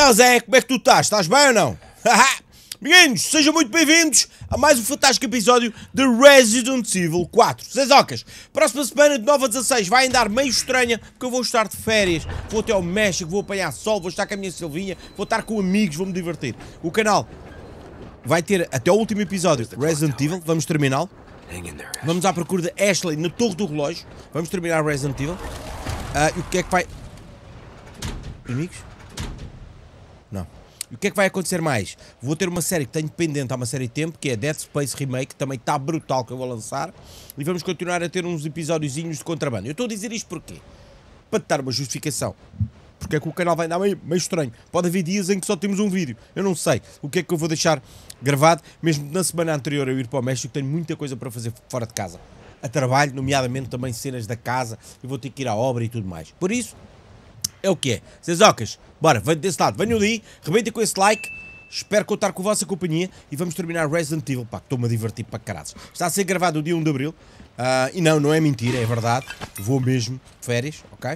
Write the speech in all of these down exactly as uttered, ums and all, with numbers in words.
Então Zé, como é que tu estás? Estás bem ou não? Meninos, sejam muito bem-vindos a mais um fantástico episódio de Resident Evil quatro. Zezocas, próxima semana de nove a dezasseis vai andar meio estranha porque eu vou estar de férias, vou até ao México, vou apanhar sol, vou estar com a minha Silvinha, vou estar com amigos, vou-me divertir. O canal vai ter até o último episódio Resident Evil, vamos terminá-lo. Vamos à procura de Ashley na Torre do Relógio, vamos terminar Resident Evil. Uh, e o que é que vai... Inimigos? Não. E o que é que vai acontecer mais? Vou ter uma série que tenho pendente há uma série de tempo, que é Dead Space Remake, que também está brutal, que eu vou lançar. E vamos continuar a ter uns episódiozinhos de contrabando. Eu estou a dizer isto porquê? Para te dar uma justificação. Porque é que o canal vai andar meio, meio estranho. Pode haver dias em que só temos um vídeo. Eu não sei o que é que eu vou deixar gravado. Mesmo na semana anterior eu ir para o México, tenho muita coisa para fazer fora de casa. A trabalho, nomeadamente também cenas da casa. E vou ter que ir à obra e tudo mais. Por isso... é o que é. Zezocas, bora, venham desse lado, venham ali, rebentem com esse like, espero contar com a vossa companhia e vamos terminar Resident Evil, pá, estou-me a divertir para caralho. Está a ser gravado o dia um de Abril, uh, e não, não é mentira, é verdade, vou mesmo de férias, ok?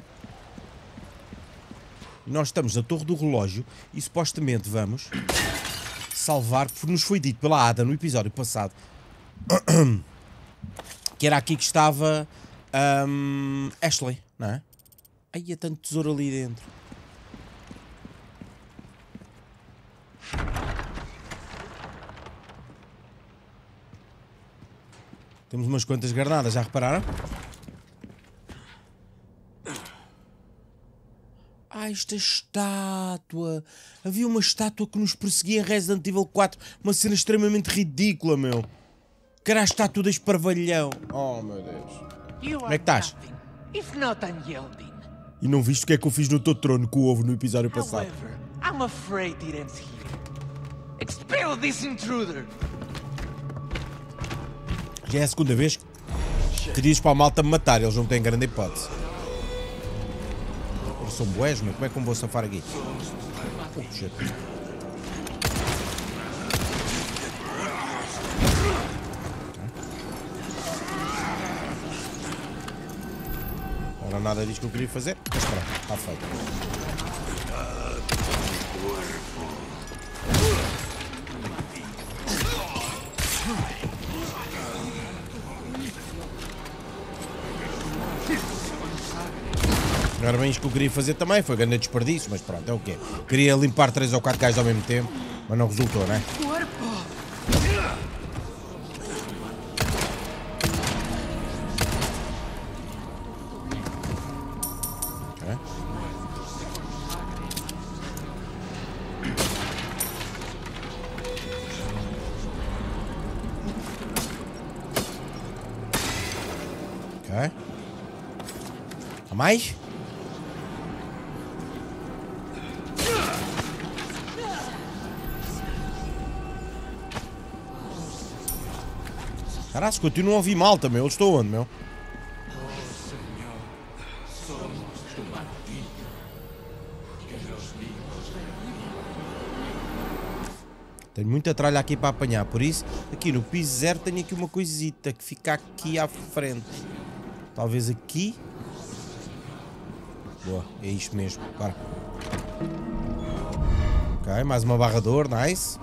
E nós estamos na Torre do Relógio e supostamente vamos salvar, porque nos foi dito pela Ada no episódio passado, que era aqui que estava um, Ashley, não é? Ai, há tanto tesouro ali dentro. Temos umas quantas granadas, já repararam? Ah, esta estátua. Havia uma estátua que nos perseguia em Resident Evil quatro. Uma cena extremamente ridícula, meu. Que era a estátua da esparvalhão. Oh, meu Deus. Como é que estás? E não viste o que é que eu fiz no teu trono com o ovo no episódio passado? I'm afraid it ends here. Expel this intruder. Já é a segunda vez que dizes para a malta me matar, eles não têm grande hipótese. Eles são bués, meu, como é que eu vou safar aqui? Oh, shit. Não era nada disso que eu queria fazer, mas pronto, está feito. Não era bem isto que eu queria fazer também, foi grande desperdício, mas pronto, é o quê? Queria limpar três ou quatro gajos ao mesmo tempo, mas não resultou, não é? Ok. Há mais? Caralho, continuam a ouvir malta, meu. Eu estou onde, meu? Tenho muita tralha aqui para apanhar, por isso, aqui no piso zero tenho aqui uma coisita que fica aqui à frente. Talvez aqui. Boa, é isto mesmo. Bora. Ok, mais uma barra de ouro, nice.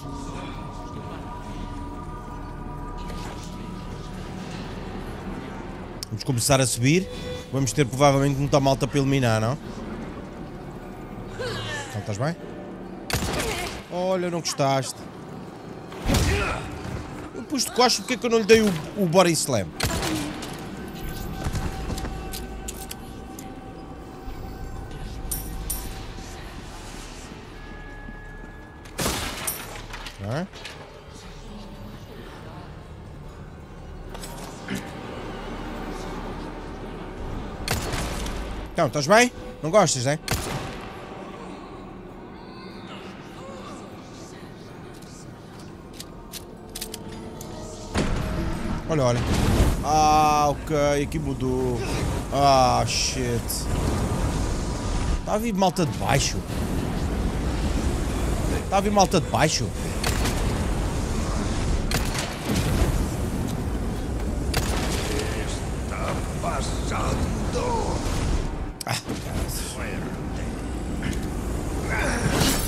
Vamos começar a subir. Vamos ter provavelmente muita malta para eliminar, não? Então, estás bem? Olha, não gostaste. Eu pus de costas, porque é que eu não lhe dei o, o body slam? Ah? Então, estás bem? Não gostas, é? Olha, olha. Ah, ok, aqui mudou. Ah, shit. Está a vir malta de baixo. Está a vir malta de baixo. Está passando. Ah,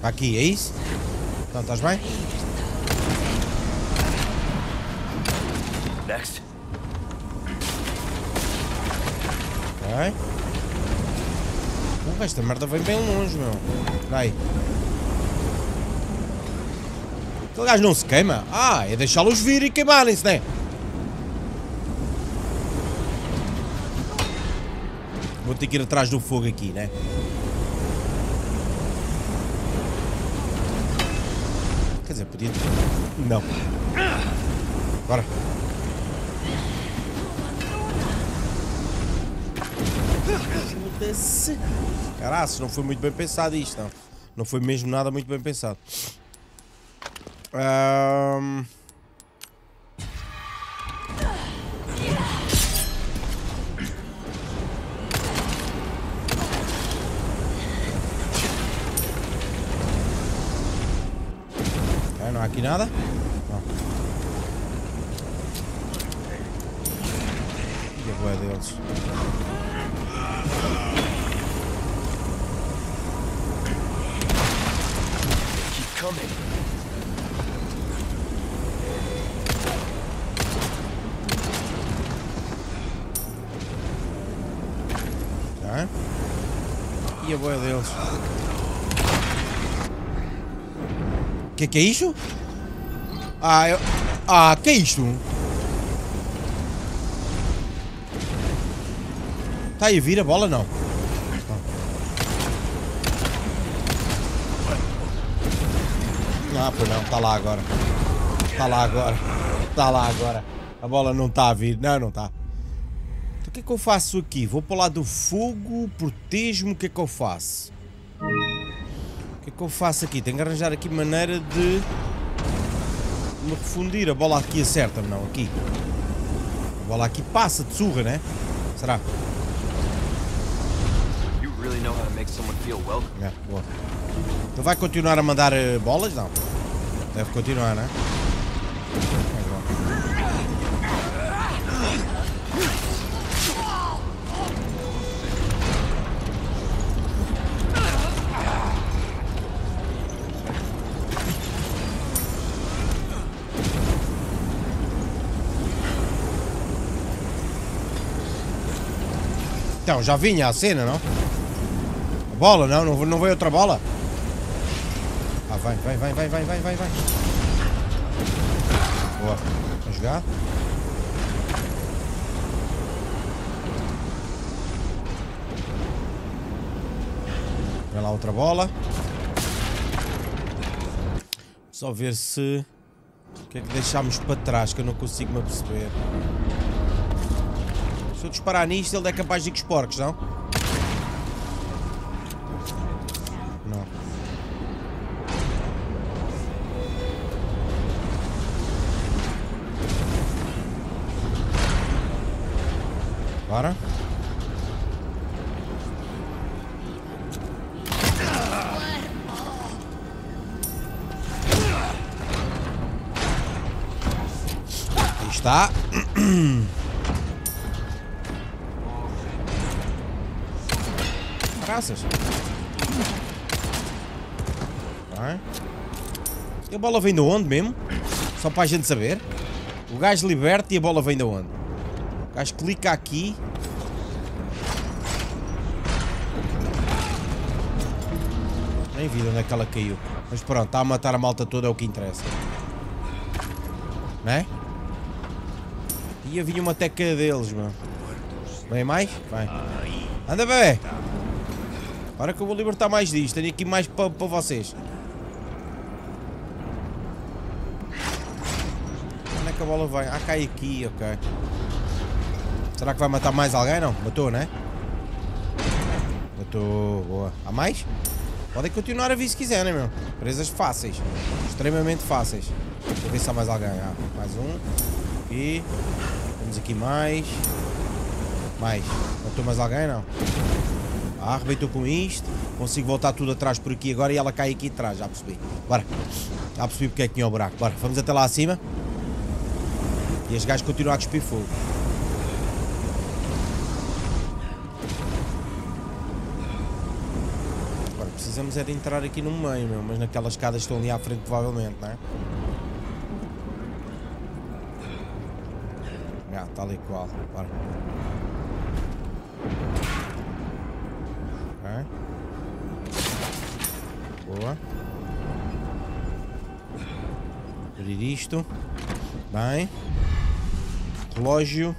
Para aqui, é isso? Então, estás bem? Next. Ok. Uh, esta merda vem bem longe, meu. Espera aí. Aquele gajo não se queima? Ah, é deixá-los vir e queimarem-se, né? Vou ter que ir atrás do fogo aqui, né? Quer dizer, podia... Não. Bora. Ajuda-se. Caraca, não foi muito bem pensado isto, não. Não foi mesmo nada muito bem pensado. Um... Okay, não há aqui nada? Não. E a boia deles? Keep coming. Okay. E a boia deles? Que que é isto? Ah, eu... Ah, que é isto? Está aí a vir a bola? Não. Ah, pois não. Está lá agora. Está lá agora. Está lá agora. A bola não está a vir. Não, não está. Então o que é que eu faço aqui? Vou para o lado do fogo. Protejo-me. O que é que eu faço? O que é que eu faço aqui? Tenho que arranjar aqui maneira de me refundir. A bola aqui acerta-me, não? Aqui. A bola aqui passa de surra, né? Será? You really know how to make someone feel welcome. É, boa. Então vai continuar a mandar uh, bolas? Não. Deve continuar, né? É bom. Então, já vinha a cena, não? A bola, não? Não, não veio outra bola? Ah, vai, vai, vai, vai, vai, vai, vai, vai. Boa. Vamos jogar? Vem lá outra bola. Só ver se... O que é que deixámos para trás, que eu não consigo me perceber. Se eu disparar nisto, ele é capaz de ir com os porcos, não? Não. Bora. Aí está. Graças. Vai. E a bola vem de onde mesmo? Só para a gente saber. O gajo liberta e a bola vem de onde? O gajo clica aqui. Nem vi de onde é que ela caiu. Mas pronto, está a matar a malta toda, é o que interessa. Não é? E havia uma teca deles, mano. Vem mais? Vai. Anda, bebê. Agora que eu vou libertar mais disto. Tenho aqui mais para pa vocês. Onde é que a bola vai? Ah, cai aqui, ok. Será que vai matar mais alguém? Não? Matou, né? Matou. Boa. Há mais? Podem continuar a vir se quiserem, meu. Presas fáceis. Extremamente fáceis. Deixa eu ver se há mais alguém. Ah, mais um. Aqui. Temos aqui mais. Mais. Matou mais alguém? Não. Ah, arrebentou com isto. Consigo voltar tudo atrás por aqui agora e ela cai aqui atrás. Já percebi. Bora. Já percebi porque é que tinha o buraco. Bora. Vamos até lá acima. E os gajos continuam a cuspir fogo. precisamos é de entrar aqui no meio, meu. Mas naquelas escadas estão ali à frente, provavelmente, não é? Ah, tal e qual. Bora. Ok. Boa. Abrir isto. Bem. Relógio.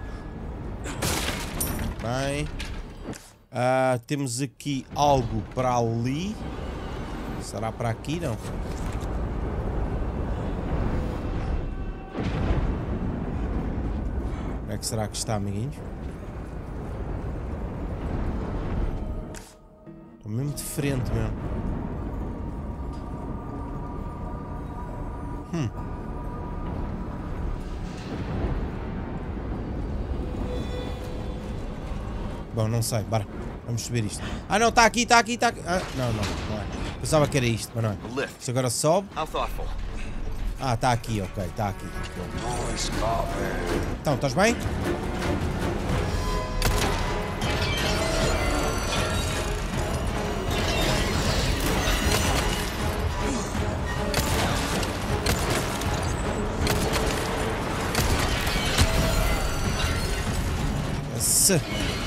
Bem. Uh, temos aqui algo para ali. Será para aqui? Não. Onde é que será que está, amiguinhos? Estou mesmo de frente, meu. Hum. Bom, não sei, bora. Vamos subir isto. Ah, não, está aqui, está aqui, está aqui. Ah, não, não, não é. Pensava que era isto, mas não é. Isto agora sobe. Ah, está aqui, ok, está aqui. Então, estás bem? Se...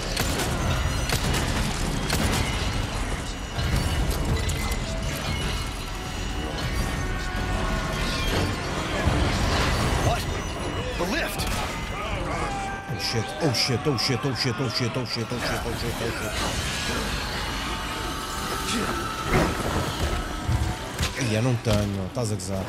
Oh shit, oh shit, oh shit, oh shit, oh shit, oh shit, oh shit, oh shit, oh shit. Ih, eu não tenho, estás a gozar.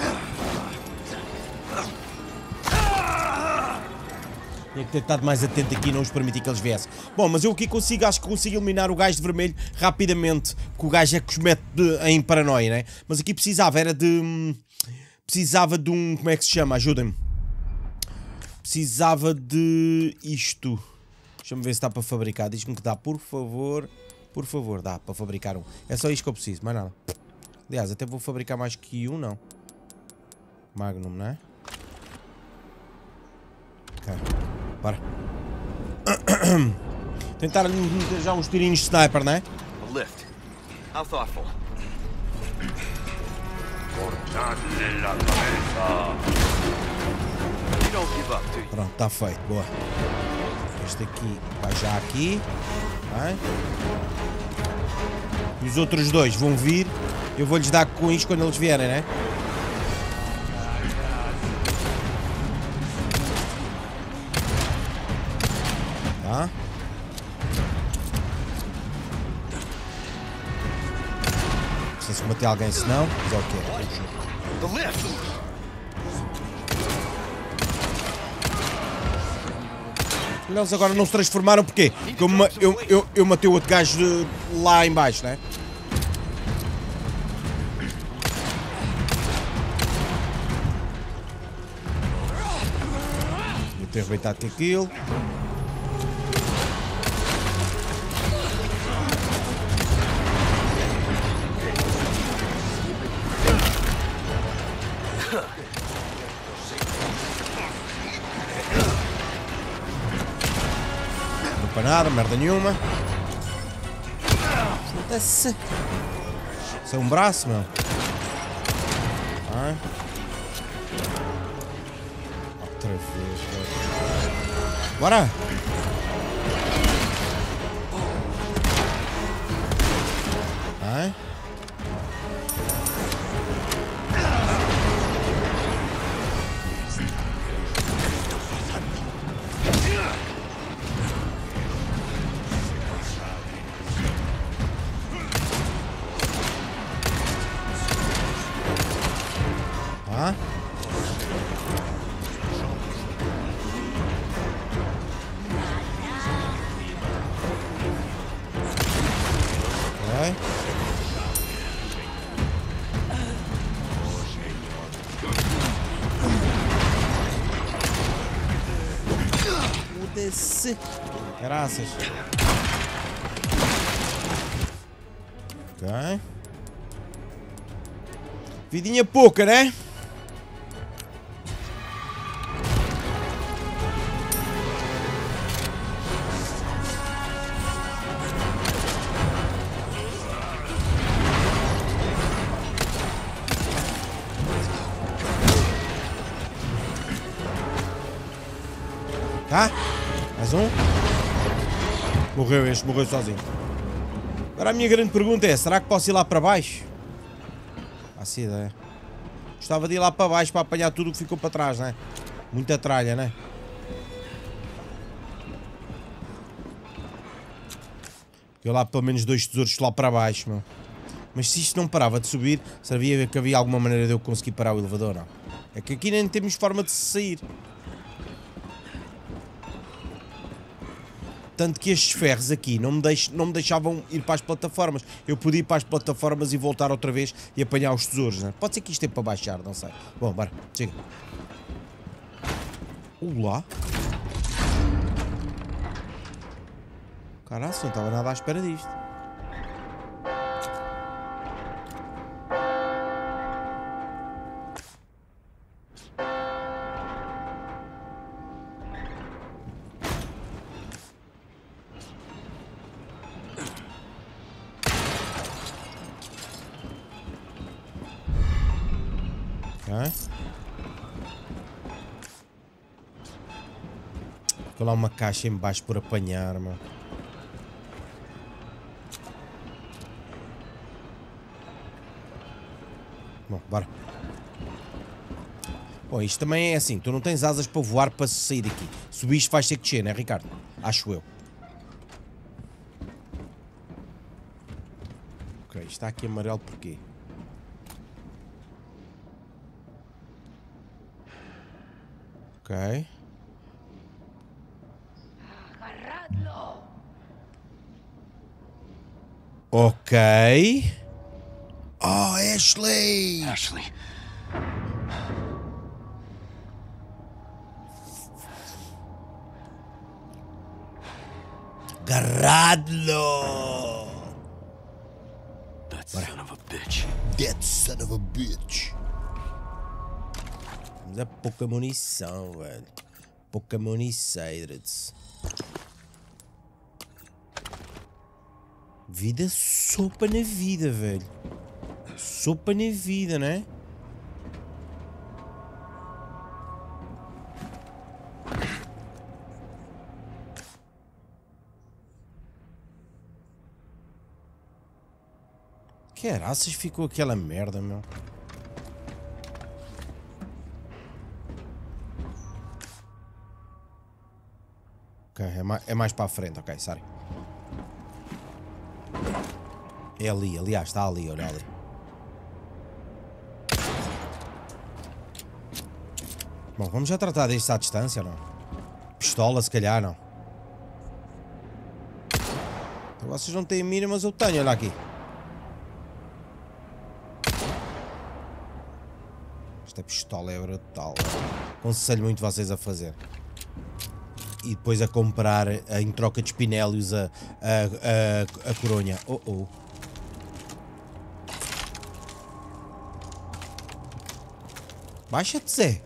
Tinha que ter estado mais atento aqui e não os permitir que eles viessem. Bom, mas eu aqui consigo, acho que consigo eliminar o gajo de vermelho rapidamente, porque o gajo é que os mete de, em paranoia, né? Mas aqui precisava, era de... Precisava de um... Como é que se chama? Ajudem-me. Precisava de isto. Deixa-me ver se dá para fabricar. Diz-me que dá, por favor. Por favor, dá para fabricar um. É só isto que eu preciso, mais nada. Aliás, até vou fabricar mais que um, não. Magnum, não é? Ok, bora. Tentar meter já uns tirinhos de sniper, não é? Lift. How thoughtful. Pronto, está feito, boa. Este aqui vai já aqui. Vai. E os outros dois vão vir. Eu vou-lhes dar com isto quando eles vierem, né? Tá. Precisa combater alguém, senão. Mas é o que é. Eles agora não se transformaram porquê? Porque eu, eu, eu, eu matei o outro gajo de lá em baixo, né? Vou ter arrebentado com aquilo. Para nada, merda nenhuma. Foda-se. Isso é um braço, meu. Ah. Outra vez, velho. Bora! Ah. Ah. Ok. Foda-se. Graças. Ok. Vidinha pouca, né? Tá? Mais um. Morreu este, morreu sozinho. Agora a minha grande pergunta é, será que posso ir lá para baixo? Faço ideia. Gostava de ir lá para baixo para apanhar tudo o que ficou para trás, não é? Muita tralha, não é? Eu lá pelo menos dois tesouros lá para baixo, meu. Mas se isto não parava de subir, sabia que havia alguma maneira de eu conseguir parar o elevador, não? É que aqui nem temos forma de sair. Tanto que estes ferros aqui não me, deix, não me deixavam ir para as plataformas. Eu podia ir para as plataformas e voltar outra vez e apanhar os tesouros, né? Pode ser que isto é para baixar, não sei. Bom, bora, chega. Olá. Caraca, não estava nada à espera disto. Ok. Ficou lá uma caixa em baixo por apanhar, mano. Bom, bora. Bom, isto também é assim. Tu não tens asas para voar para sair daqui. Subiste vais ter que descer, não é, Ricardo? Acho eu. Ok, está aqui amarelo porquê? Ok. Ok. Oh, Ashley! Ashley. Agarrado! That son of a bitch. That son of a bitch. Mas é pouca munição, velho. Pouca munição. Vida, sopa na vida, velho. Sopa na vida, né? Que araças ficou aquela merda, meu? Ok, é mais, é mais para a frente, ok, sorry. É ali, aliás, está ali, olha ali. Bom, vamos já tratar disto à distância, não? Pistola, se calhar, não. Vocês não têm mira, mas eu tenho, olha aqui. Esta pistola é brutal. Aconselho muito vocês a fazer. E depois a comprar, em troca de espinélios, a, a, a, a coronha. Oh, oh. Baixa-te, Zé.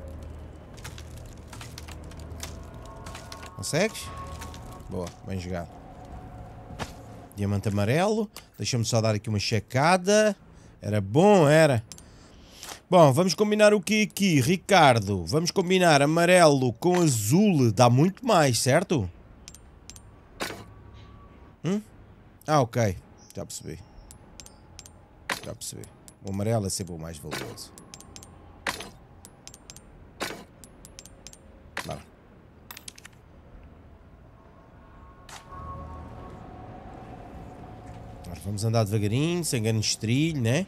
Consegues? Boa, bem jogado. Diamante amarelo. Deixa-me só dar aqui uma checada. Era bom, era. Bom, vamos combinar o que aqui, Ricardo? Vamos combinar amarelo com azul. Dá muito mais, certo? Hum? Ah, ok. Já percebi. Já percebi. O amarelo é sempre o mais valioso. Bora. Agora vamos andar devagarinho, sem grande estrilho, né?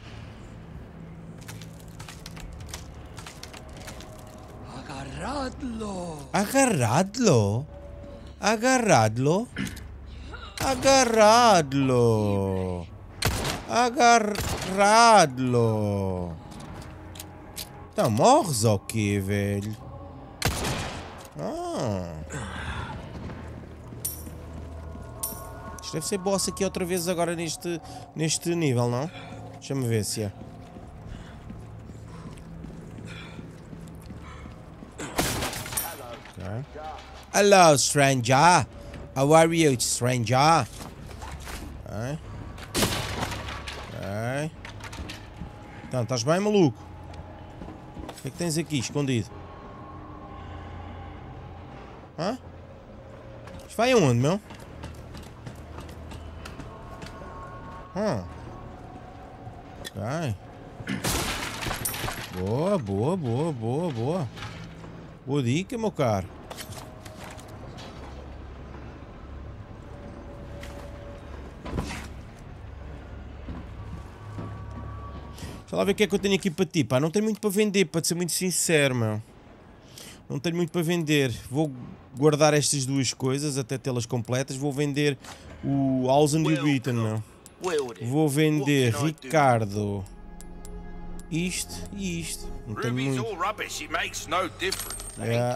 Agarradlo. Agarradlo. Agarradlo. Agarradlo. Agarradlo. Então morres ou quê, velho? Ah. Isto deve ser boss aqui outra vez agora neste, neste nível, não? Deixa-me ver se é. Okay. Hello, stranger. How are you, stranger? Okay. Okay. Então, estás bem, maluco? O que é que tens aqui escondido? Hã? Isto vai aonde, meu? Hum. Vai. Boa, boa, boa, boa, boa. Boa dica, meu caro. Deixa lá ver o que é que eu tenho aqui para ti, pá. Não tenho muito para vender, para ser muito sincero, meu. Não tenho muito para vender. Vou guardar estas duas coisas até tê-las completas. Vou vender o Housand e o Beaton, meu. Vou vender Ricardo. Isto e isto. Não tenho muito. É.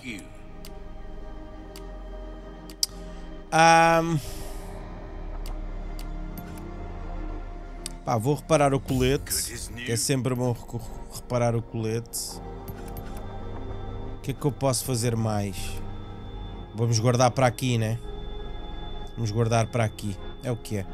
Um... Pá, vou reparar o colete. É sempre bom reparar o colete. O que é que eu posso fazer mais? Vamos guardar para aqui, né? Vamos guardar para aqui. É o que é.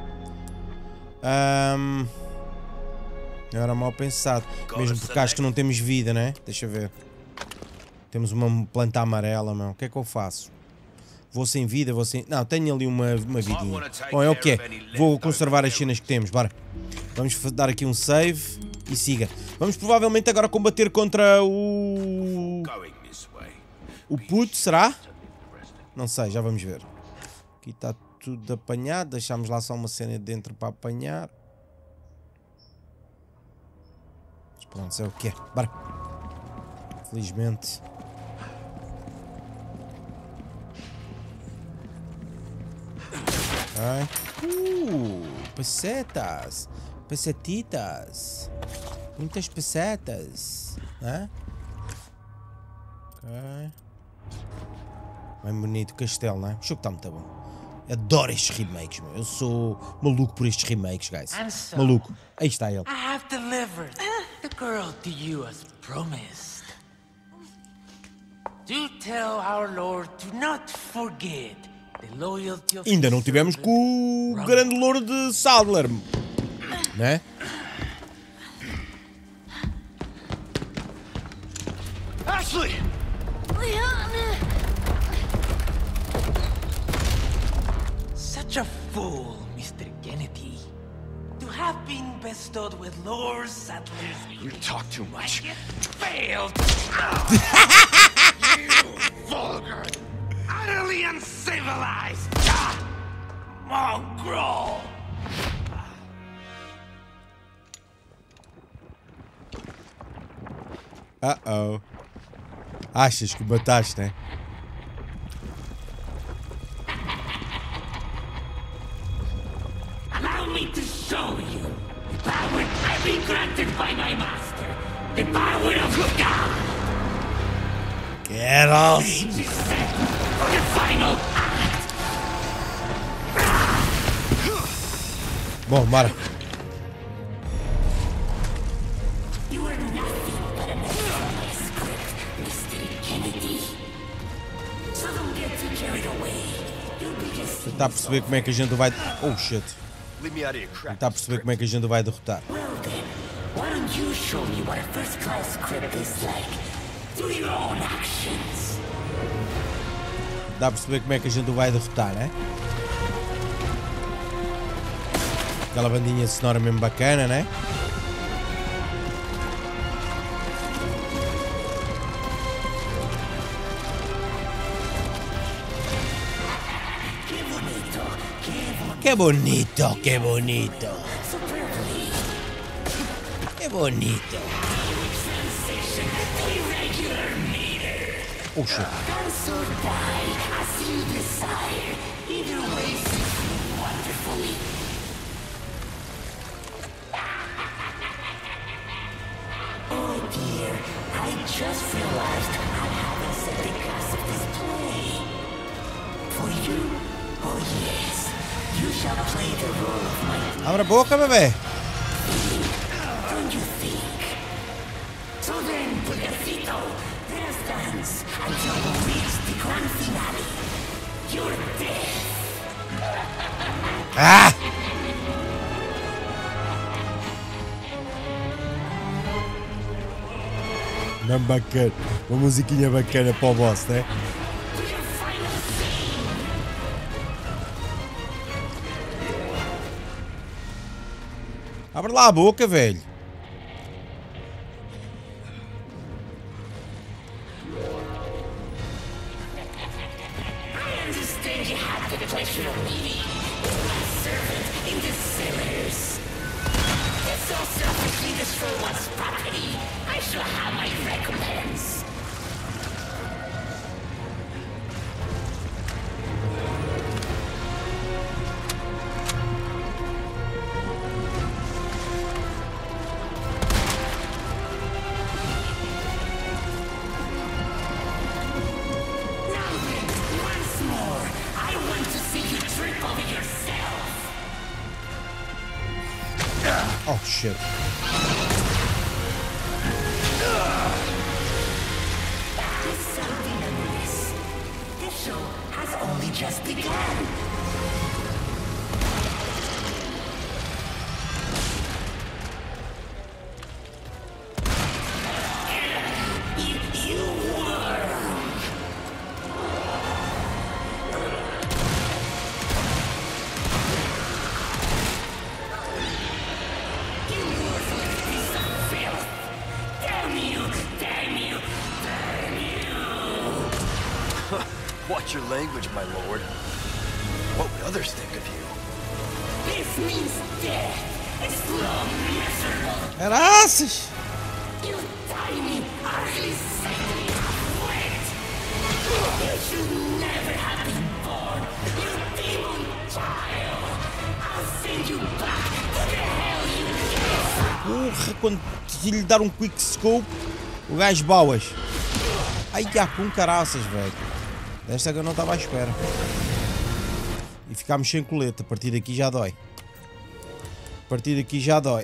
Um... Não era mal pensado. Mesmo porque acho que não temos vida, né? Deixa ver. Temos uma planta amarela, meu. O que é que eu faço? Vou sem vida, vou sem... Não, tenho ali uma, uma vidinha. Bom, é o que é. Vou conservar as cenas que temos, bora. Vamos dar aqui um save e siga. Vamos provavelmente agora combater contra o... O puto, será? Não sei, já vamos ver. Aqui está tudo apanhado. Deixámos lá só uma cena dentro para apanhar. Mas pronto, é o que é. Bora. Felizmente. Ai. Uh, pesetas. Pesetitas. Muitas pesetas. Né? Ok. Bem bonito o castelo, né? O jogo está muito bom. Adoro estes remakes, meu. Eu sou maluco por estes remakes, guys. So, maluco. Aí está ele. I have delivered the girl to you as promised. Do tell our Lord to not forget the loyalty of Ainda não tivemos com o grande louro de Sadler, né? Ashley! Such a fool, Mister Kennedy. To have been bestowed with Lord Sadler's... You talk too much. It failed! You vulgar, utterly uncivilized mongrel! Uh-oh. Achas que mataste, né? Allow me to show you the power I've been granted by my master. The power of God. Get off! Stage is set for the final act. Bom, bora. You are nothing but a mesmerized script, Mister Kennedy. So don't get too carried away. You'll be just... Tentar perceber como é que a gente vai... Oh, shit. Leave me out of your crap. Tentar perceber como é que a gente vai derrotar. Well then, why don't you show me what a first-class script is like? Through your own actions. Dá a perceber como é que a gente o vai derrotar, né? Aquela bandinha sonora mesmo bacana, né? Que bonito, que bonito. Que bonito. Oh shit. Oh dear, I just realized I haven't set the class of this play. For you, oh yes, you shall play the role of my... Abre a boca, bebê. Don't you think? So then, Pugliafito, let us dance until we reach the grand finale. Your death. Ah! Não bacana. Uma musiquinha bacana para o boss, né? To your final Abre lá a boca, velho. Oh shit. There's something amiss. This show has only just begun. Watch your language, my lord. What would others think of you? This means death. It's slow, miserable. Caraças! You tiny, ugly, sickly half-wit. You should never have been born. You demon child. I'll send you back to the hell you Porra, quando lhe dar um quick scope, o gajo boas. Ai, já com caraças, velho. Desta que eu não estava à espera. E ficámos sem colete. A partir daqui já dói. A partir daqui já dói.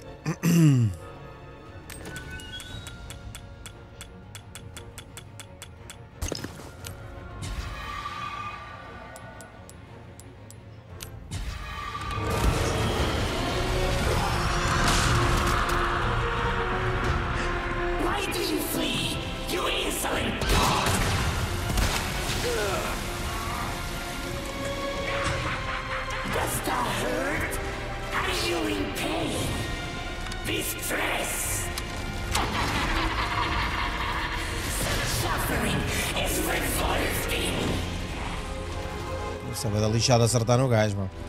Why do you flee? You insolent dog! Does that hurt? Are you in pain? Distress? Suffering is revolting. Isso vai dar lixado acertar no gajo, mano.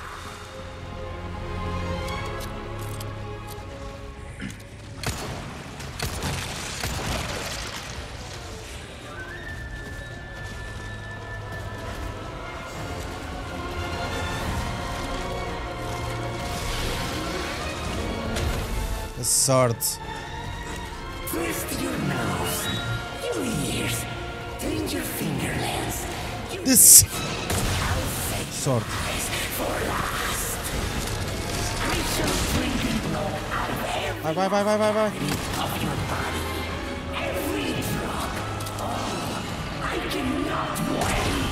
Sorte. Twist your nose, your ears, turn your fingernails. You This... Sorte. for last. I shall drink the blood out of every Vai, vai, vai, vai, vai, vai. of your body. Every drop. Oh, I cannot wait.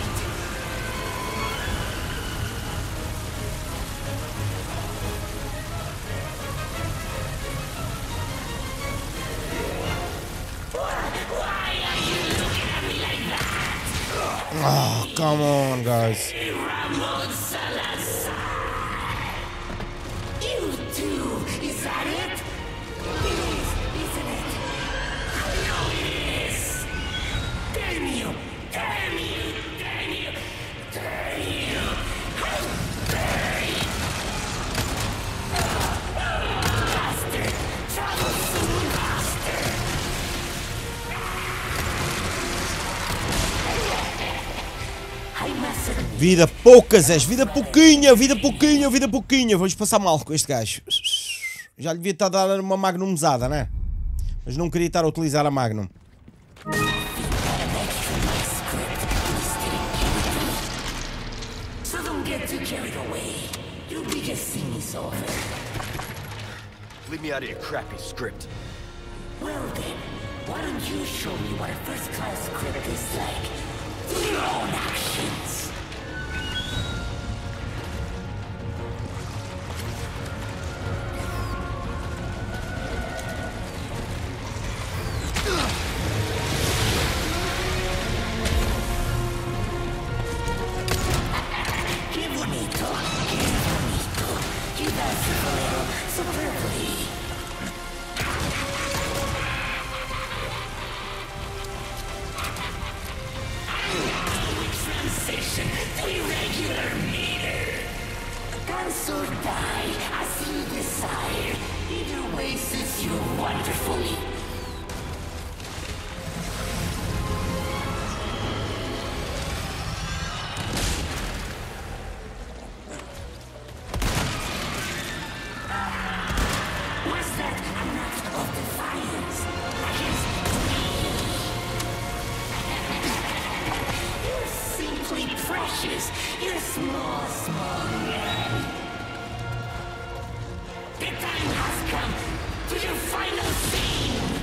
Why are you looking at me like that? Oh, come on, guys. Ramon Salazar. You too, is that it? It is, isn't it? I know it is. Damn you, damn you, damn you, damn you. How dare you? Bastard, troublesome bastard. I mustn't. Vida pouca, Zé. Vida pouquinha, vida pouquinha, vida pouquinha. Vamos passar mal com este gajo. Já lhe devia estar a dar uma magnumzada, né? Mas não queria estar a utilizar a magnum. So don't get too carried away. You'll be just see me so often. Leave me out of your crappy script. Well then, why don't you show me what a first-class script is like? Through your own actions. Give bonito, give bonito. You dance a little superbly. small, small man. The time has come to your final scene.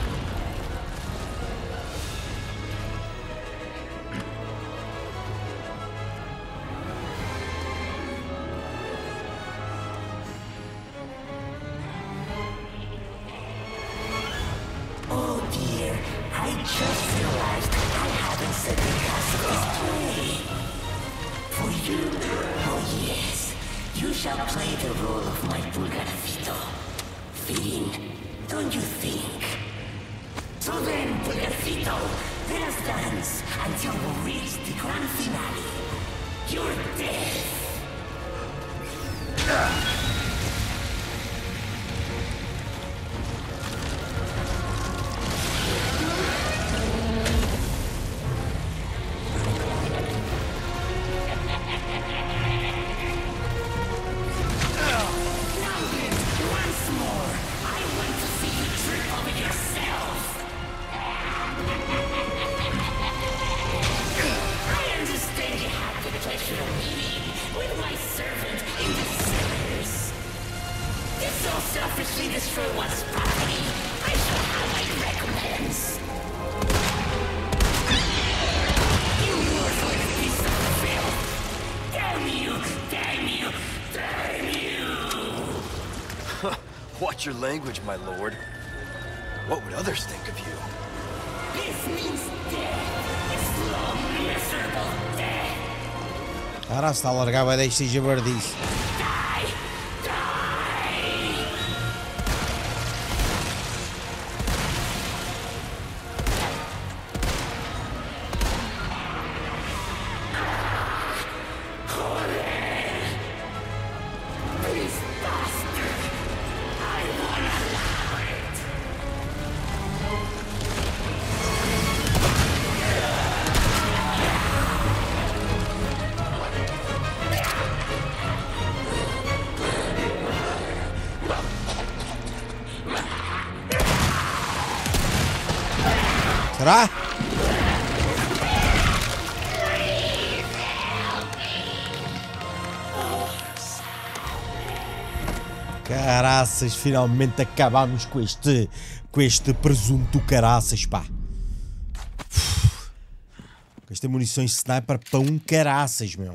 Oh dear, I just realized I haven't said the cast of this play. For you, oh yes, you shall play the role of my Pulgarcito. Fitting, don't you think? So then, Pulgarcito, let us dance until we reach the grand finale. Your death. Selfishly destroy one's property. I shall have my recompense. You worthless piece of filth! Damn you! Damn you! Damn you! Watch your language, my lord. What would others think of you? This means death. A slow, miserable death. Cara, está a largar, vai deixar de verdice. Será? Caraças, finalmente acabamos com este com este presunto caraças, pá. Esta munições sniper para um caraças, meu.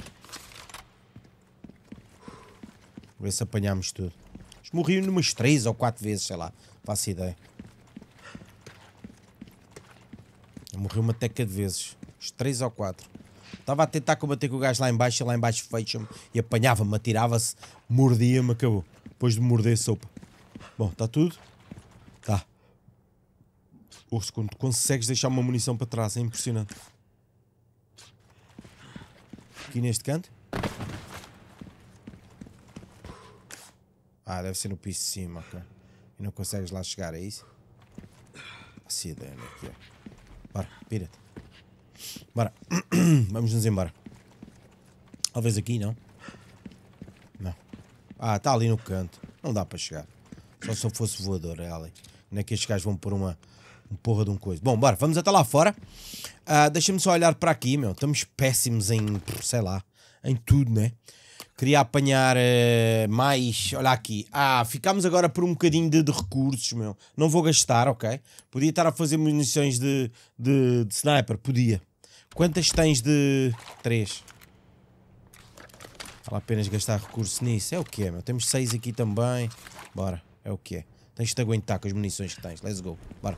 Vou ver se apanhamos tudo. Morri numas três ou quatro vezes, sei lá. Faço ideia. Morreu uma teca de vezes. Uns três ou quatro. Estava a tentar combater com o gajo lá em baixo. E lá em baixo fecha-me. E apanhava-me, atirava-se. Mordia-me, acabou. Depois de morder sopa. Bom, está tudo? Tá. Ouço, quando consegues deixar uma munição para trás. É impressionante. Aqui neste canto. Ah, deve ser no piso de cima, ok. E não consegues lá chegar, é isso? Assim, ideia, né? Aqui, ó. Bora, pira-te. Bora. Vamos nos embora. Talvez aqui, não? Não. Ah, está ali no canto. Não dá para chegar. Só se eu fosse voador, é ali. Não é que estes gajos vão pôr uma, um porra de um coisa. Bom, bora, vamos até lá fora. Uh, Deixa-me só olhar para aqui, meu. Estamos péssimos em, sei lá, em tudo, né? Queria apanhar uh, mais... Olha aqui. Ah, ficámos agora por um bocadinho de, de recursos, meu. Não vou gastar, ok? Podia estar a fazer munições de, de, de sniper. Podia. Quantas tens de... Três. Vale apenas gastar recurso nisso. É o que é, meu. Temos seis aqui também. Bora. É o que é. Tens de te aguentar com as munições que tens. Let's go. Bora.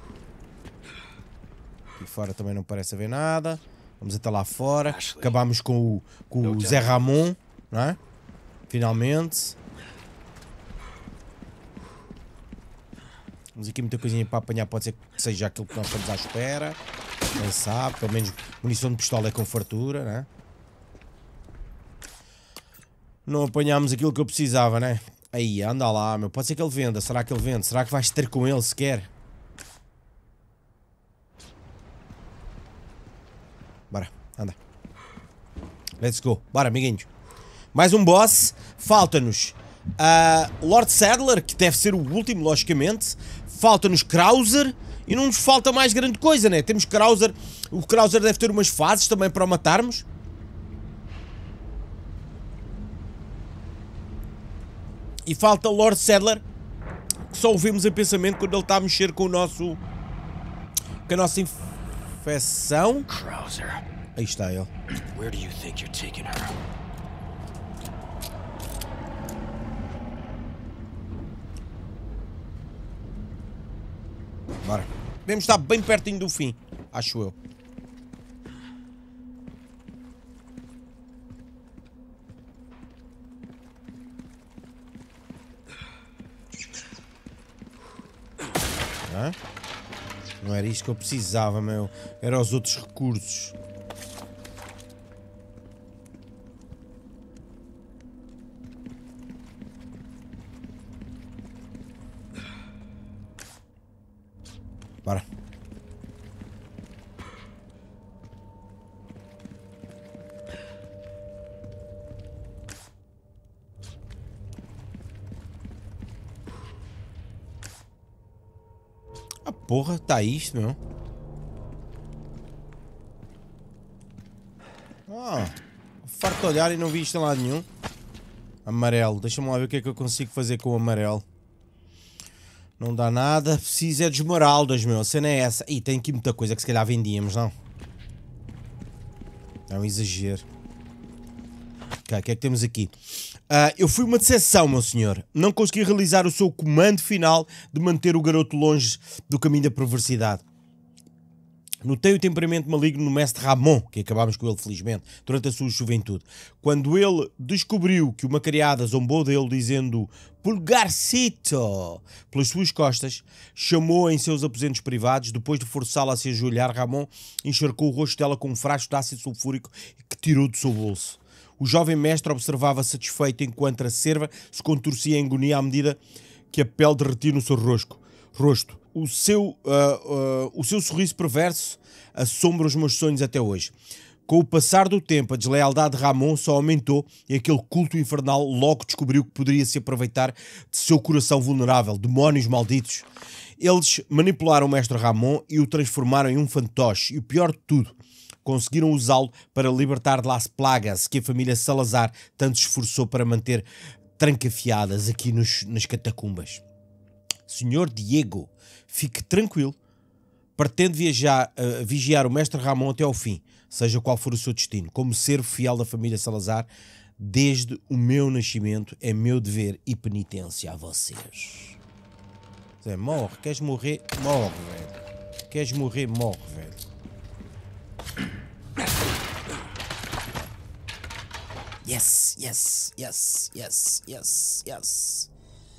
Aqui fora também não parece haver nada. Vamos até lá fora. Ashley. Acabámos com o, com o Zé Ramon, não é? Finalmente. Temos aqui muita coisinha para apanhar. Pode ser que seja aquilo que nós estamos à espera. Quem sabe. Pelo menos munição de pistola é com fartura, né? Não apanhámos aquilo que eu precisava, né? Aí, anda lá, meu. Pode ser que ele venda. Será que ele vende? Será que vais ter com ele sequer? Bora, anda. Let's go. Bora, amiguinhos. Mais um boss. Falta-nos uh, Lord Saddler, que deve ser o último, logicamente. Falta-nos Krauser. E não nos falta mais grande coisa, né? Temos Krauser. O Krauser deve ter umas fases também para o matarmos. E falta Lord Sadler, que só ouvimos em pensamento quando ele está a mexer com o nosso... com a nossa infecção. Krauser, Aí está ele. where do you think you're taking her? Bora. Devemos estar bem pertinho do fim, acho eu. Hã? Não era isto que eu precisava, meu. Era os outros recursos. Bora. Ah, porra, tá isto, meu. Ah, farto de olhar e não vi isto em lado nenhum. Amarelo, deixa-me lá ver o que é que eu consigo fazer com o amarelo. Não dá nada, preciso é de esmeraldas, meu. A cena é essa. Ih, tem aqui muita coisa que se calhar vendíamos, não? É um exagero. Ok, o que é que temos aqui? Uh, eu fui uma decepção, meu senhor. Não consegui realizar o seu comando final de manter o garoto longe do caminho da perversidade. Notei o temperamento maligno no mestre Ramon, que acabámos com ele felizmente, durante a sua juventude. Quando ele descobriu que uma criada zombou dele dizendo "Pulgarcito" pelas suas costas, chamou-a em seus aposentos privados. Depois de forçá-la a se ajoelhar, Ramon encharcou o rosto dela com um frasco de ácido sulfúrico que tirou do seu bolso. O jovem mestre observava satisfeito enquanto a cerva se contorcia em agonia à medida que a pele derretia no seu rosto. rosto. O seu, uh, uh, o seu sorriso perverso assombra os meus sonhos até hoje. Com o passar do tempo, a deslealdade de Ramon só aumentou e aquele culto infernal logo descobriu que poderia se aproveitar de seu coração vulnerável. Demónios malditos. Eles manipularam o mestre Ramon e o transformaram em um fantoche. E o pior de tudo, conseguiram usá-lo para libertar de Las Plagas, que a família Salazar tanto se esforçou para manter trancafiadas aqui nos, nas catacumbas. Senhor Diego, fique tranquilo. Pretendo viajar, uh, vigiar o mestre Ramon até ao fim, seja qual for o seu destino. Como servo fiel da família Salazar, desde o meu nascimento, é meu dever e penitência a vocês. Zé, morre. Queres morrer? Morre, velho. Queres morrer? Morre, velho. Yes, yes, yes, yes, yes, yes.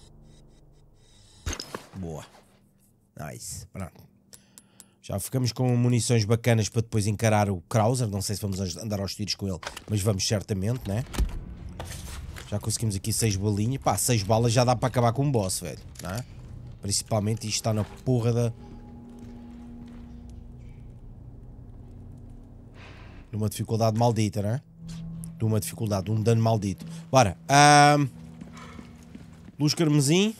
Boa. Nice. Pronto. Já ficamos com munições bacanas para depois encarar o Krauser. Não sei se vamos andar aos tiros com ele, mas vamos certamente, né? Já conseguimos aqui seis balinhas. Pá, seis balas já dá para acabar com um boss, velho. Não é? Principalmente isto está na porra da... numa dificuldade maldita, né? De uma dificuldade, um dano maldito. Bora. Um... Luz carmesim.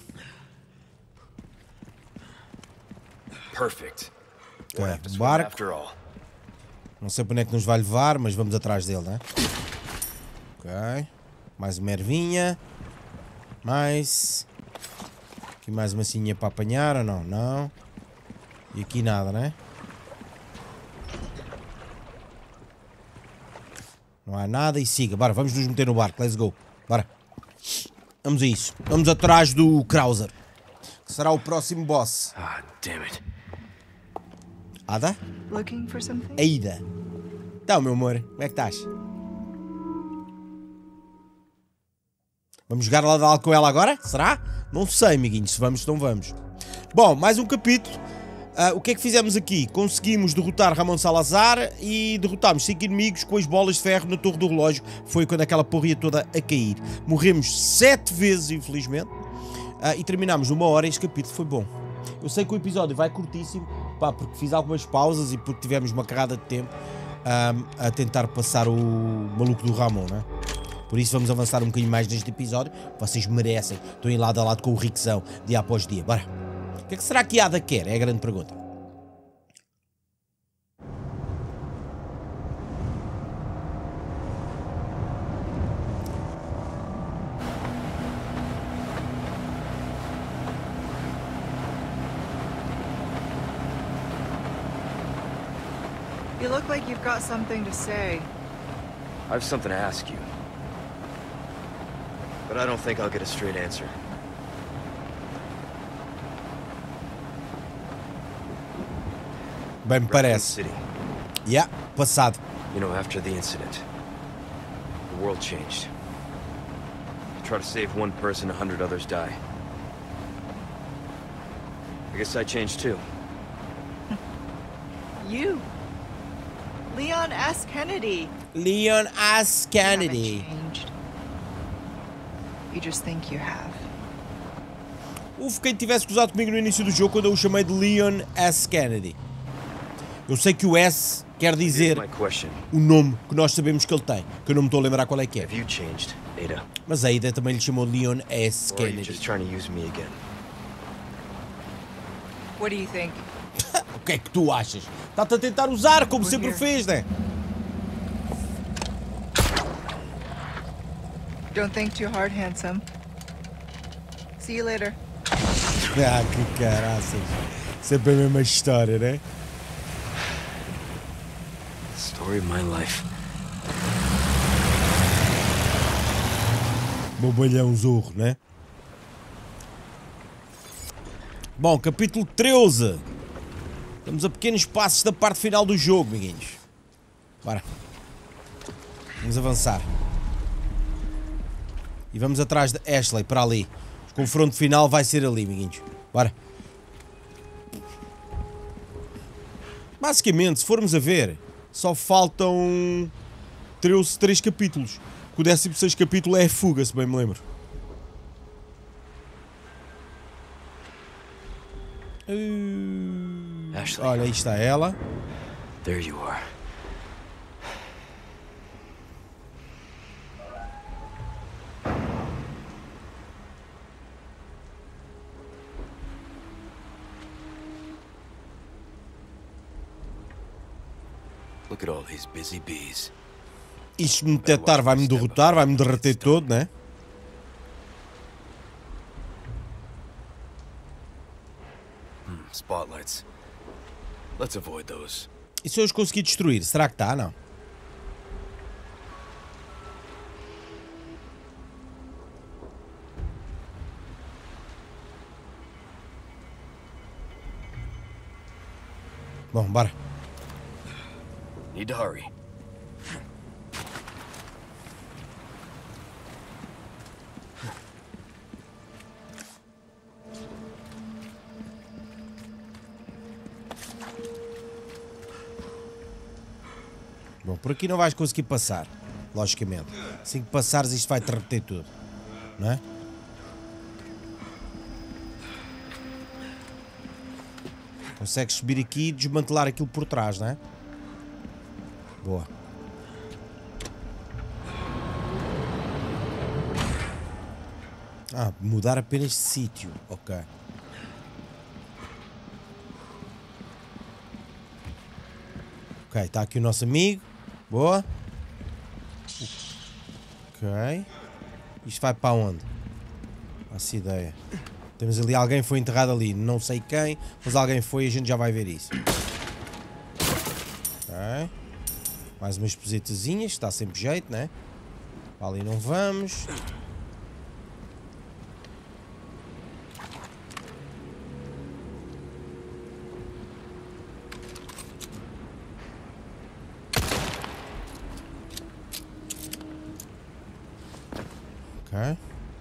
Perfect. Okay. Barco. Não sei para onde é que nos vai levar, mas vamos atrás dele, né? Ok. Mais uma ervinha. Mais. Aqui mais uma cinha para apanhar ou não? Não. E aqui nada, né? Não há nada e siga. Bora, vamos nos meter no barco. Let's go. Bora. Vamos a isso. Vamos atrás do Krauser, que será o próximo boss. Ah, damn it. Ada? Looking for something? Aida. Então, meu amor, como é que estás? Vamos jogar lá com ela agora? Será? Não sei, amiguinhos. Se vamos, se não vamos. Bom, mais um capítulo. Uh, o que é que fizemos aqui? Conseguimos derrotar Ramon Salazar e derrotámos cinco inimigos com as bolas de ferro na torre do relógio. Foi quando aquela porra ia toda a cair. Morremos sete vezes, infelizmente. Uh, e terminámos numa hora e este capítulo foi bom. Eu sei que o episódio vai curtíssimo, pá, porque fiz algumas pausas e porque tivemos uma carrada de tempo um, a tentar passar o maluco do Ramon, né? Por isso vamos avançar um bocadinho mais neste episódio. Vocês merecem. Estão aí lado a lado com o Rickzão, dia após dia. Bora. O que é que será que a Ada quer? É a grande pergunta. You look like you've got something to say. I have something to ask you. But I don't think I'll get a straight answer. Bem me parece. City. Yeah, passado. You know, after the incident, the world changed. You try to save one person, a hundred others die. I guess I changed too. You. Leon S. Kennedy. Leon S. Kennedy. You haven't changed. You just think you have. Houve quem tivesse gozado comigo no início do jogo quando eu o chamei de Leon S. Kennedy. Eu sei que o S quer dizer Here's my question. o nome que nós sabemos que ele tem, que eu não me estou a lembrar qual é que é. Have you changed, Ada? Mas a Ada também lhe chamou Leon S. Or are you Kennedy. just trying to use me again? What do you think? O que é que tu achas? Está-te a tentar usar, como sempre here. fez, né? Don't think too hard, handsome. See you later. Ah, que caraças. Sempre a mesma história, né? Story of my life. Bobalhão zorro, né? Bom, capítulo treze. Estamos a pequenos passos da parte final do jogo, amiguinhos. Bora. Vamos avançar. E vamos atrás de Ashley, para ali. O confronto final vai ser ali, amiguinhos. Bora. Basicamente, se formos a ver, só faltam treze, três capítulos. O décimo sexto capítulo é a fuga, se bem me lembro. Uh... Ashley. Olha, aí está ela. There you are. Look at all these busy bees. Isto me detectar vai-me derrotar, vai-me derreter todo, né? Hmm, spotlights. Let's avoid those. E se eu os conseguir destruir? Será que está? Não. Bom, bora. Need to hurry. Bom, por aqui não vais conseguir passar, logicamente. Assim que passares isto vai te repetir tudo, não é? Consegues subir aqui e desmantelar aquilo por trás, não é? Boa. Ah, mudar apenas de sítio, ok. Ok, está aqui o nosso amigo. Boa. Ok. Isto vai para onde? Faço ideia. Temos ali alguém que foi enterrado ali. Não sei quem, mas alguém foi e a gente já vai ver isso. Ok. Mais umas positazinhas. Está sempre jeito, né? Para ali não vamos. Ok.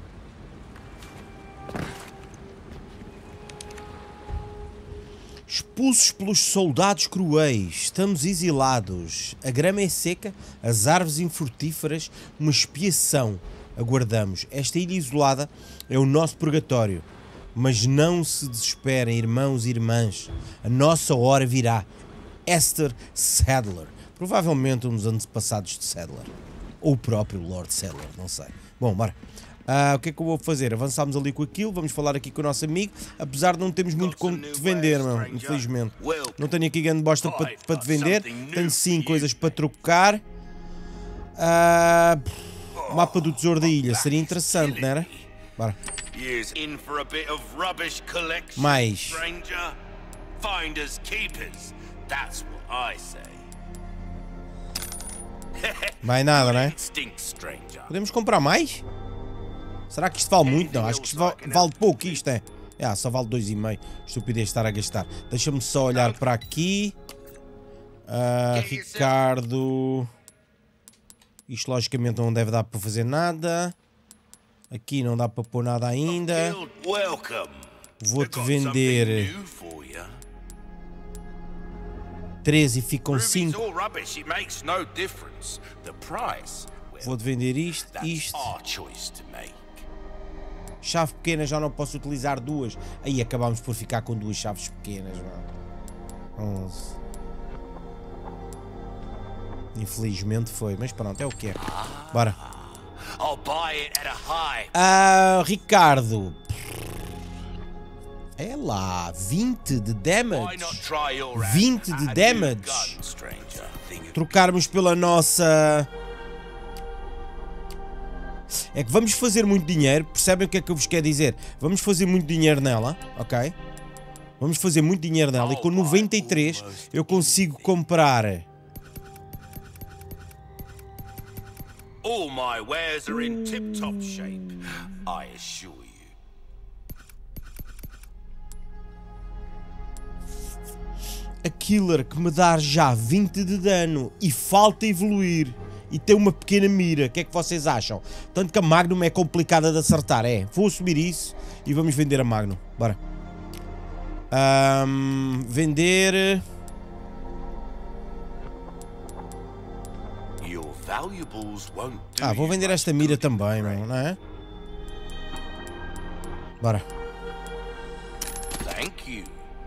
Expulsos pelos soldados cruéis, estamos exilados. A grama é seca, as árvores infrutíferas, uma expiação. Aguardamos. Esta ilha isolada é o nosso purgatório. Mas não se desesperem, irmãos e irmãs. A nossa hora virá. Esther Sadler. Provavelmente um dos antepassados de Sadler. Ou o próprio Lord Sadler, não sei. Bom, bora. Uh, o que é que eu vou fazer? Avançamos ali com aquilo, vamos falar aqui com o nosso amigo, apesar de não termos muito como te vender, meu, infelizmente. Não tenho aqui grande bosta para pa te vender, tenho sim coisas para trocar. Uh, mapa do tesouro da ilha, seria interessante, não era? Bora. Mais. Vai nada, né? Stinks, stranger. Podemos comprar mais? Será que isto vale muito? Não, acho que isto vale, vale pouco isto, é. É, só vale dois e meio. Estupidez estar a gastar. Deixa-me só olhar para aqui. Uh, Ricardo. Isto logicamente não deve dar para fazer nada. Aqui não dá para pôr nada ainda. Vou-te vender três e ficam cinco. Vou-te vender isto, isto. Chave pequena já não posso utilizar duas. Aí acabámos por ficar com duas chaves pequenas. onze. Infelizmente foi, mas pronto, é o que é. Bora. Ah, Ricardo. É lá, vinte de damage. vinte de damage. Trocarmos pela nossa... É que vamos fazer muito dinheiro. Percebem o que é que eu vos quero dizer? Vamos fazer muito dinheiro nela, ok? Vamos fazer muito dinheiro nela. E com noventa e três eu consigo comprar... All my wares are in tip-top shape, I assure you. A killer que me dá já vinte de dano e falta evoluir e tem uma pequena mira. O que é que vocês acham? Tanto que a Magnum é complicada de acertar, é. Vou assumir isso e vamos vender a Magnum. Bora. Um, vender... Ah, vou vender esta mira também, não, não é? Bora. Thank you.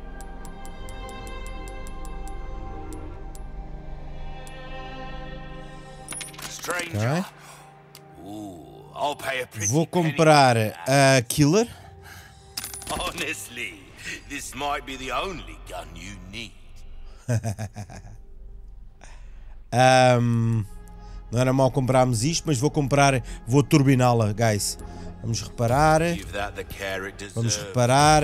Okay. Ooh, I'll pay a pretty Vou comprar a Killer. Honestly, this might be the only gun you need. um, não era mal comprarmos isto, mas vou comprar, vou turbiná-la, guys. Vamos reparar. Vamos reparar.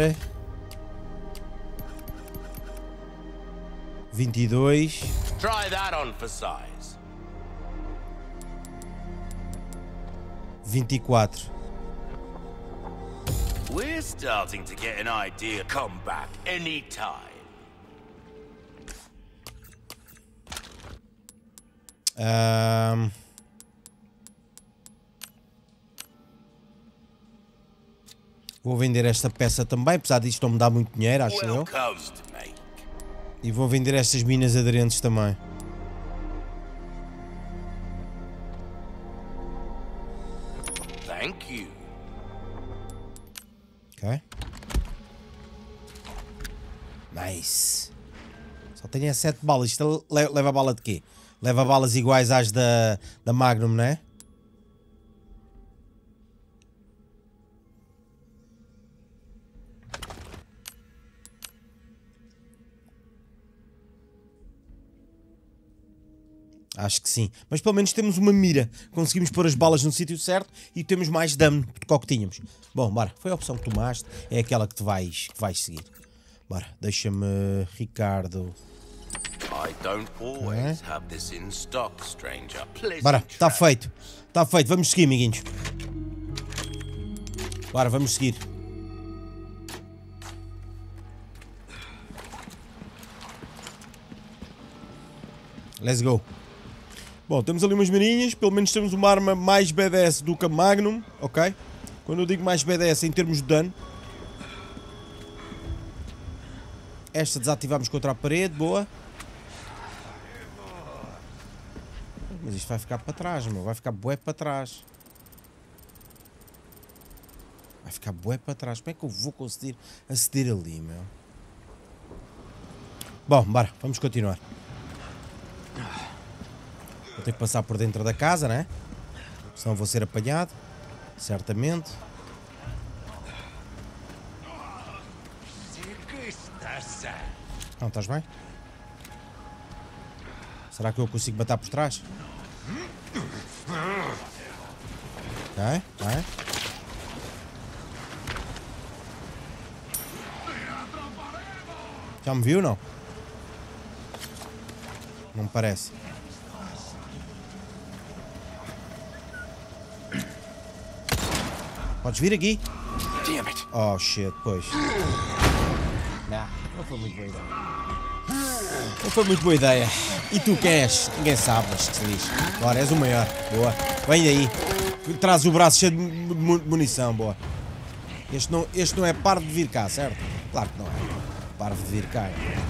vinte e dois. Try that on for size. vinte e quatro. We're starting to get an idea. Come back anytime. Um... Vou vender esta peça também, apesar disto não me dá muito dinheiro, acho eu. E vou vender estas minas aderentes também. Thank you. Ok. Nice. Só tenho sete balas. Isto leva bala de quê? Leva balas iguais às da, da Magnum, não é? Acho que sim. Mas pelo menos temos uma mira. Conseguimos pôr as balas no sítio certo e temos mais dano do que o que tínhamos. Bom, bora. Foi a opção que tomaste. É aquela que, te vais, que vais seguir. Bora. Deixa-me, Ricardo. É? Bora. Está feito. Está feito. Vamos seguir, amiguinhos. Bora, vamos seguir. Let's go. Bom, temos ali umas mirinhas, pelo menos temos uma arma mais B D S do que a Magnum, ok? Quando eu digo mais B D S em termos de dano. Esta desativamos contra a parede, boa. Mas isto vai ficar para trás, meu, vai ficar bué para trás. Vai ficar bué para trás, como é que eu vou conseguir aceder ali, meu? Bom, bora, vamos continuar. Vou ter que passar por dentro da casa, né? Senão vou ser apanhado. Certamente. Não, estás bem? Será que eu consigo matar por trás? Ok, ok. Já me viu, não? Não me parece. Podes vir aqui? Damn it. Oh shit, pois. Não, não foi muito boa ideia. Não foi muito boa ideia. E tu quem és? Ninguém sabe, mas que se diz. Agora és o maior. Boa. Vem daí. Traz o braço cheio de munição. Boa. Este não, este não é parvo de vir cá, certo? Claro que não é. Parvo de vir cá.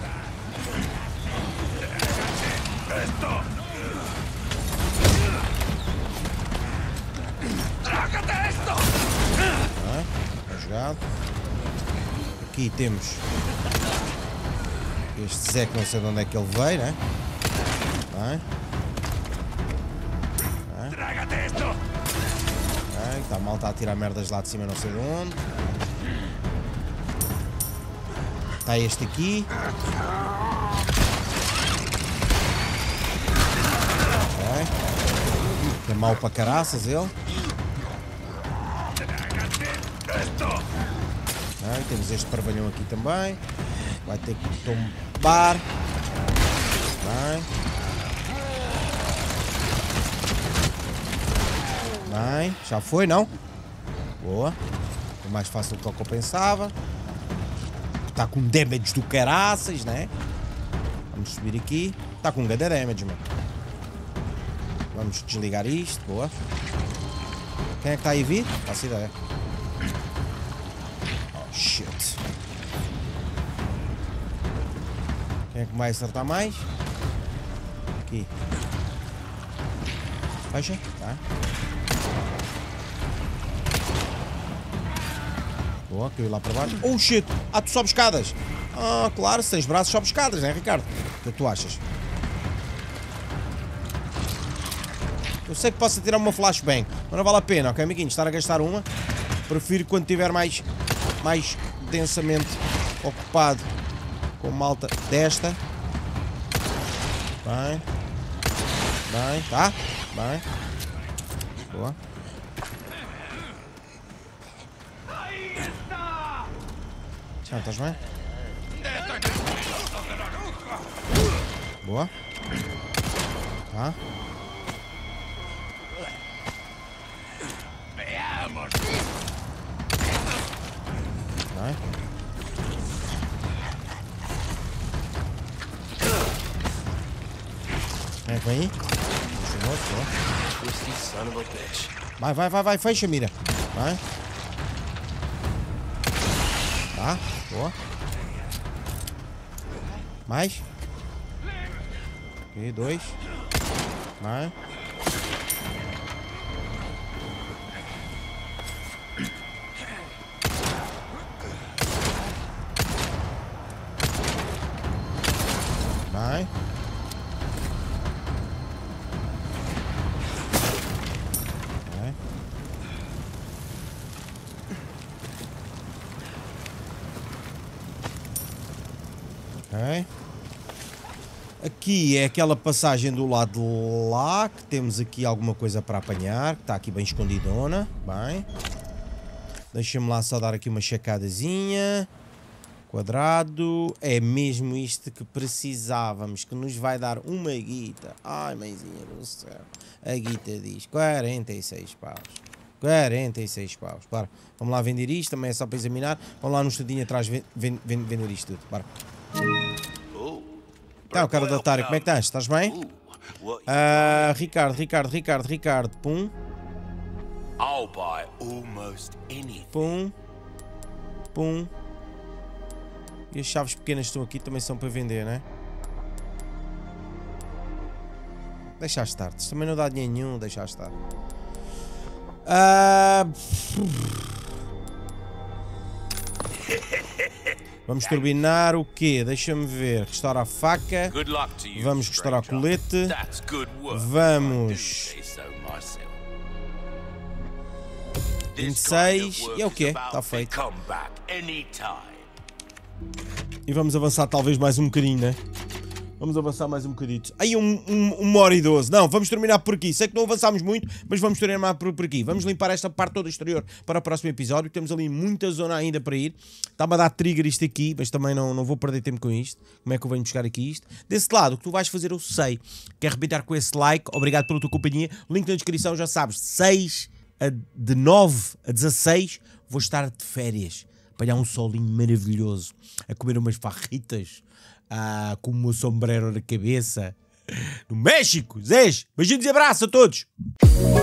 Ah, é jogado. Aqui temos este Zé que não sei de onde é que ele veio, né? Vai. Vai. Está mal, está a tirar merdas lá de cima, não sei de onde. Está este aqui. Vai. É mau para caraças ele. Vai. Temos este parvalhão aqui também. Vai ter que tombar. Vai. Vai. Já foi, não? Boa. É mais fácil do que eu pensava. Está com damage do caraças, né? Vamos subir aqui. Está com um grande damage, mano. Vamos desligar isto. Boa. Quem é que está aí a vir? Faço ideia. Oh, shit. Quem é que vai acertar mais? Aqui. Fecha. Tá. Boa, caiu lá para baixo. Oh shit! Ah, tu sobes escadas! Ah, claro, se tens braços sobes escadas, né, Ricardo? O que é que tu achas? Eu sei que posso tirar uma flashbang, mas não vale a pena, ok, amiguinhos? Estar a gastar uma. Prefiro quando estiver mais, mais densamente ocupado com malta desta. Bem. Bem, tá? Bem. Boa. Já estás bem? Boa. Tá. Vai. Vem, vem aí. Vai, vai, vai, vai, fecha, mira. Vai. Tá, boa. Mais. Ok, dois. Vai. Vai. Vai. Ok. Aqui é aquela passagem do lado de lá, que temos aqui alguma coisa para apanhar, que está aqui bem escondidona. Bem. Deixa-me lá só dar aqui uma checadazinha. Quadrado. É mesmo isto que precisávamos, que nos vai dar uma guita. Ai, mãezinha do céu. A guita diz quarenta e seis paus. quarenta e seis paus. Bora. Vamos lá vender isto, também é só para examinar. Vamos lá no estadinho atrás vender isto tudo. Bora. Então, cara do otário, como é que estás? Estás bem? Uh, Ricardo, Ricardo, Ricardo, Ricardo. Pum. I'll buy almost anything. Pum. Pum. E as chaves pequenas que estão aqui também são para vender, né? Deixa estar. Isto também não dá dinheiro nenhum, deixa estar. Uh... Vamos turbinar o quê? Deixa-me ver. Restaurar a faca. Vamos restaurar o colete. Vamos... vinte e seis. E é o quê? Está feito. E vamos avançar talvez mais um bocadinho, né? Vamos avançar mais um bocadito. Aí um, um, uma hora e doze. Não, vamos terminar por aqui. Sei que não avançámos muito, mas vamos terminar por, por aqui. Vamos limpar esta parte toda exterior para o próximo episódio. Temos ali muita zona ainda para ir. Está-me a dar trigger isto aqui, mas também não, não vou perder tempo com isto. Como é que eu venho buscar aqui isto? Desse lado, o que tu vais fazer eu sei. Quer arrebentar com esse like. Obrigado pela tua companhia. Link na descrição, já sabes. seis a, de nove a dezasseis, vou estar de férias. Apanhar um solinho maravilhoso. A comer umas farritas. Ah, com o meu sombrero na cabeça. No México. Zés, beijinhos e abraços a todos.